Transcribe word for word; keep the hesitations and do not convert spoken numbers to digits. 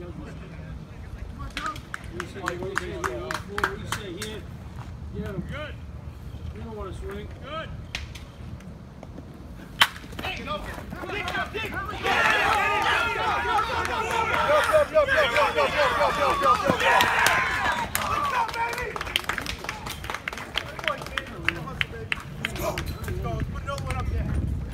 Good. You don't want to swing. Good. Hey, go. Dig up, dig. Go, go, go, go, go, go, go, go, go, go, go, go. Let's go, baby. Let's go. Let's go. Let's put another one up there.